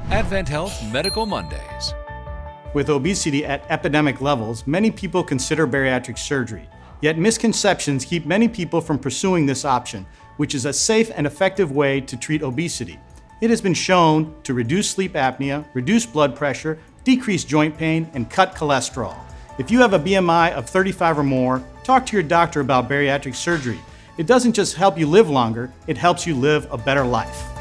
AdventHealth Medical Mondays. With obesity at epidemic levels, many people consider bariatric surgery. Yet misconceptions keep many people from pursuing this option, which is a safe and effective way to treat obesity. It has been shown to reduce sleep apnea, reduce blood pressure, decrease joint pain, and cut cholesterol. If you have a BMI of 35 or more, talk to your doctor about bariatric surgery. It doesn't just help you live longer, it helps you live a better life.